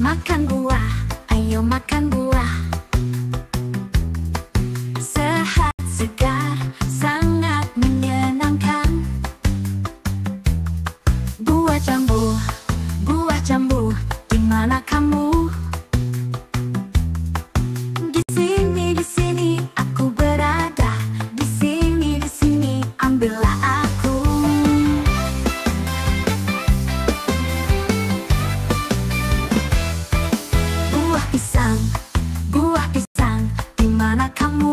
Makan buah, ayo makan buah. Sehat, segar, sangat menyenangkan. Buah jambu, di mana kamu? Di sini, aku berada. Di sini, ambillah aku. Buah pisang, di mana kamu?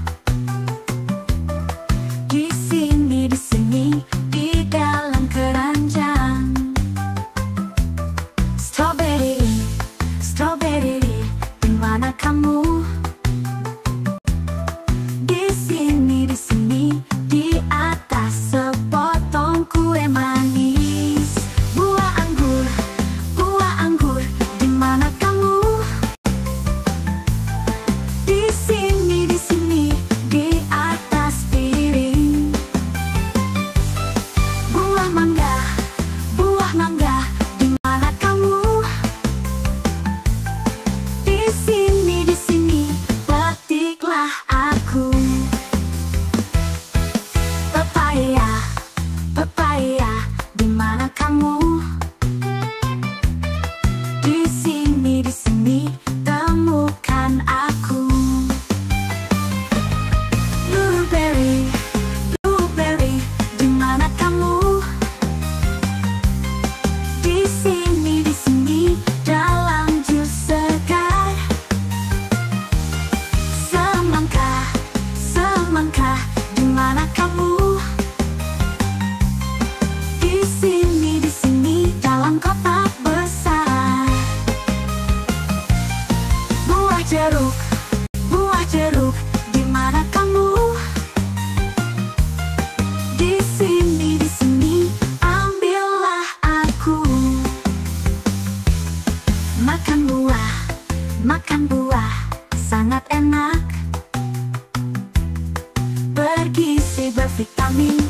Di sini, di dalam keranjang. Strawberry, di mana kamu? Di sini, di atas sepotong kue manis. Buah anggur, di mana kamu? Di sini, di atas piring. Buah mangga, di mana kamu? Di sini, petiklah aku. Pepaya, di mana kamu? Di sini, temukan aku. Blueberry, di mana kamu? Di sini, dalam jus segar. Semangka, di mana kamu? Di sini, dalam kotak besar. Buah jeruk, di mana kamu? Di sini, ambillah aku. Makan buah, sangat enak. Bergizi, bervitamin